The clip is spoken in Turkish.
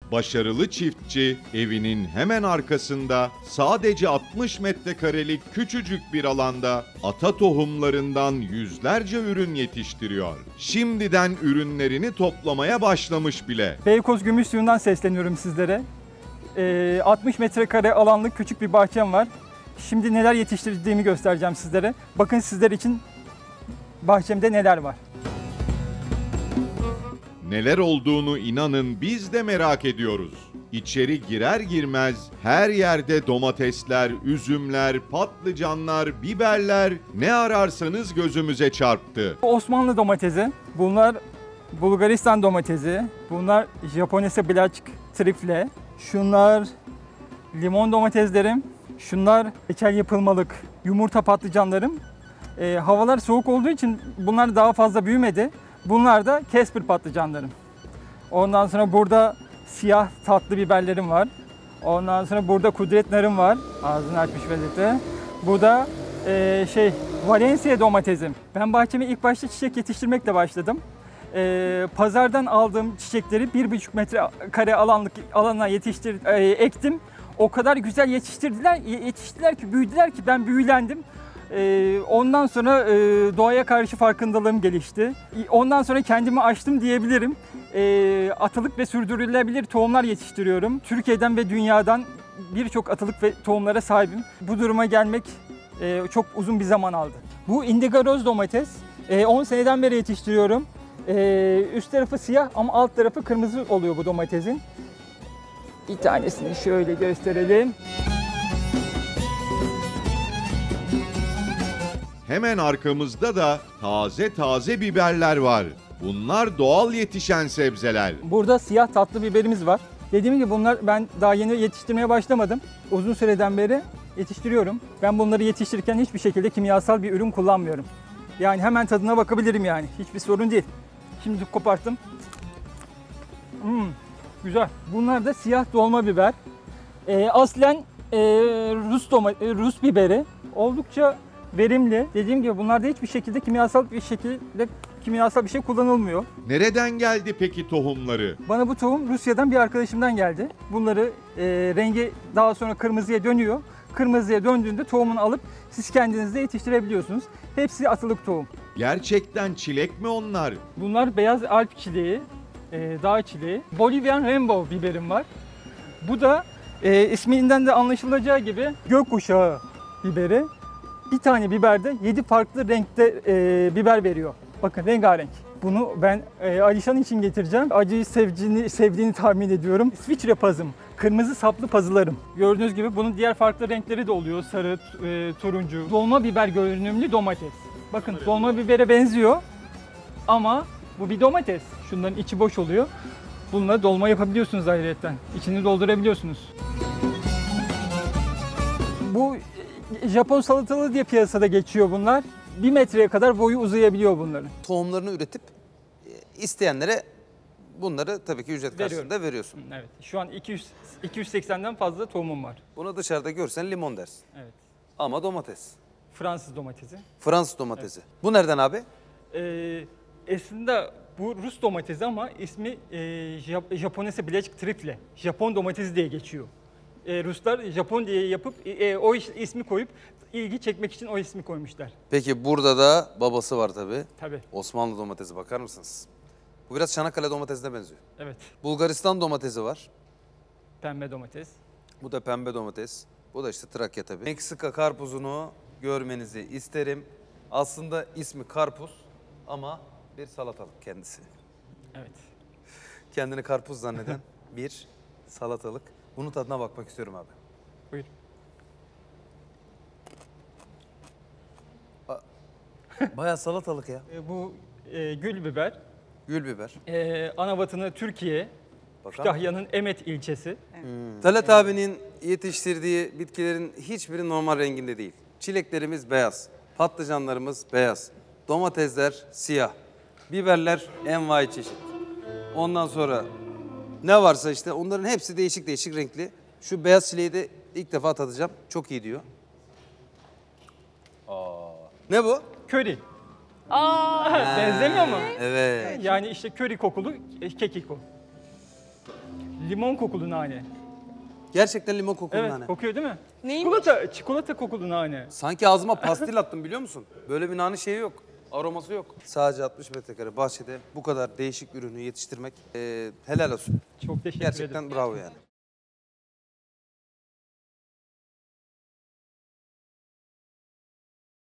Başarılı çiftçi evinin hemen arkasında sadece 60 metrekarelik küçücük bir alanda ata tohumlarından yüzlerce ürün yetiştiriyor. Şimdiden ürünlerini toplamaya başlamış bile. Beykoz Gümüşsuyu'ndan sesleniyorum sizlere. 60 metrekare alanlık küçük bir bahçem var. Şimdi neler yetiştirdiğimi göstereceğim sizlere. Bakın sizler için bahçemde neler var. Neler olduğunu inanın biz de merak ediyoruz. İçeri girer girmez her yerde domatesler, üzümler, patlıcanlar, biberler ne ararsanız gözümüze çarptı. Osmanlı domatesi, bunlar Bulgaristan domatesi, bunlar Japonese Black Trifle, şunlar limon domateslerim, şunlar reçel yapılmalık yumurta patlıcanlarım. Havalar soğuk olduğu için bunlar daha fazla büyümedi. Bunlar da Kesper patlıcanlarım. Ondan sonra burada siyah tatlı biberlerim var. Ondan sonra burada kudret narım var. Ağzını açmış vaziyette. Bu da Valencia domatesim. Ben bahçeme ilk başta çiçek yetiştirmekle başladım. Pazardan aldığım çiçekleri 1,5 metrekare alana ektim. O kadar güzel yetiştiler ki, büyüdüler ki ben büyülendim. Ondan sonra doğaya karşı farkındalığım gelişti. Ondan sonra kendimi aştım diyebilirim. Atılık ve sürdürülebilir tohumlar yetiştiriyorum. Türkiye'den ve dünyadan birçok atılık ve tohumlara sahibim. Bu duruma gelmek çok uzun bir zaman aldı. Bu indigo roz domates. 10 seneden beri yetiştiriyorum. Üst tarafı siyah ama alt tarafı kırmızı oluyor bu domatesin. Bir tanesini şöyle gösterelim. Hemen arkamızda da taze taze biberler var. Bunlar doğal yetişen sebzeler. Burada siyah tatlı biberimiz var. Dediğim gibi bunlar ben daha yeni yetiştirmeye başlamadım. Uzun süreden beri yetiştiriyorum. Ben bunları yetiştirirken hiçbir şekilde kimyasal bir ürün kullanmıyorum. Yani hemen tadına bakabilirim yani. Hiçbir sorun değil. Şimdi koparttım. Güzel. Bunlar da siyah dolma biber. Aslen Rus biberi. Oldukça verimli. Dediğim gibi bunlarda hiçbir şekilde kimyasal bir şey kullanılmıyor. Nereden geldi peki tohumları? Bana bu tohum Rusya'dan bir arkadaşımdan geldi. Bunları rengi daha sonra kırmızıya dönüyor. Kırmızıya döndüğünde tohumunu alıp siz kendiniz de yetiştirebiliyorsunuz. Hepsi atılık tohum. Gerçekten çilek mi onlar? Bunlar beyaz Alp çileği, dağ çileği. Bolivian Rainbow biberim var. Bu da isminden de anlaşılacağı gibi gökkuşağı biberi. Bir tane biberde 7 farklı renkte biber veriyor. Bakın rengarenk. Bunu ben Alişan için getireceğim. Acıyı sevdiğini tahmin ediyorum. İsviçre pazım, kırmızı saplı pazılarım. Gördüğünüz gibi bunun diğer farklı renkleri de oluyor. Sarı, turuncu. Dolma biber görünümlü domates. Bakın dolma bibere benziyor ama bu bir domates. Şunların içi boş oluyor. Bununla dolma yapabiliyorsunuz ayrıyetten. İçini doldurabiliyorsunuz. Bu Japon salatalığı diye piyasada geçiyor bunlar. 1 metreye kadar boyu uzayabiliyor bunların. Tohumlarını üretip isteyenlere bunları tabii ki ücret karşılığında veriyorsun. Evet. Şu an 280'den fazla tohumum var. Bunu dışarıda görsen limon dersin. Evet. Ama domates. Fransız domatesi. Fransız domatesi. Evet. Bu nereden abi? Aslında bu Rus domatesi ama ismi Japonese Black Trifle. Japon domatesi diye geçiyor. Ruslar Japon diye yapıp o ismi koyup ilgi çekmek için o ismi koymuşlar. Peki burada da babası var tabii. Tabii. Osmanlı domatesi, bakar mısınız? Bu biraz Çanakkale domatesine benziyor. Evet. Bulgaristan domatesi var. Pembe domates. Bu da pembe domates. Bu da işte Trakya tabii. Meksika karpuzunu görmenizi isterim. Aslında ismi karpuz ama bir salatalık kendisi. Evet. Kendini karpuz zanneden bir salatalık. Bunun tadına bakmak istiyorum abi. Buyur. Bayağı salatalık ya. Bu gül biber. Gül biber. Ana vatanı Türkiye. Kütahya'nın Emet ilçesi. Talat abinin yetiştirdiği bitkilerin hiçbiri normal renginde değil. Çileklerimiz beyaz, patlıcanlarımız beyaz, domatesler siyah, biberler envai çeşit. Ondan sonra ne varsa işte onların hepsi değişik değişik renkli. Şu beyaz çileği de ilk defa tadacağım. Çok iyi diyor. Ne bu? Köri. Benzemiyor mu? Evet. Yani işte köri kokulu kekik o. limon kokulu nane. Gerçekten limon kokulu Evet, nane. kokuyor değil mi? Neymiş? Çikolata kokulu nane. Sanki ağzıma pastil attım biliyor musun? Böyle bir nane şeyi yok. Aroması yok. Sadece 60 metrekare bahçede bu kadar değişik ürünü yetiştirmek helal olsun. Çok teşekkür ederim. Gerçekten bravo yani.